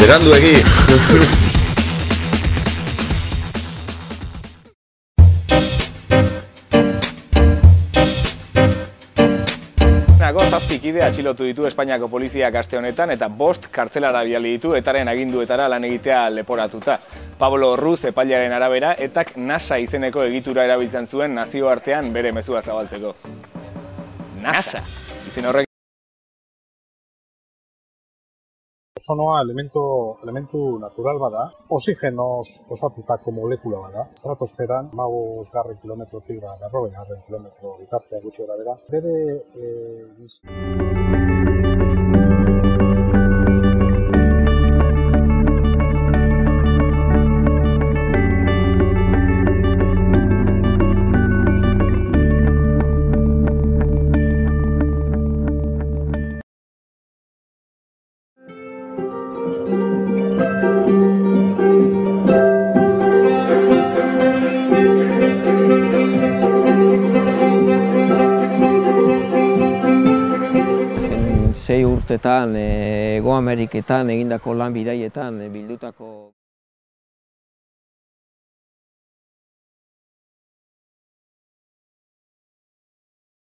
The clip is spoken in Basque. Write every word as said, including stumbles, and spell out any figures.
beranduegi. Zazpi kide atxilotu ditu Espainiako poliziak aste honetan eta bost kartzelara bidali ditu etaren aginduetara lan egitea leporatuta. Pablo Ruz epailearen arabera, etak NASA izeneko egitura erabiltzen zuen nazioartean bere mezua zabaltzeko. NASA! Izen horrek Ozonoa elementu, elementu natural bada, oxigenoz osatutako molekula bada. Estratosferan, hamabost garren kilometrotik berrogei garren kilometro bitartea gutxi gora bera. Bere eh, sei urtetan, Hego Ameriketan egindako lan bidaietan bildutako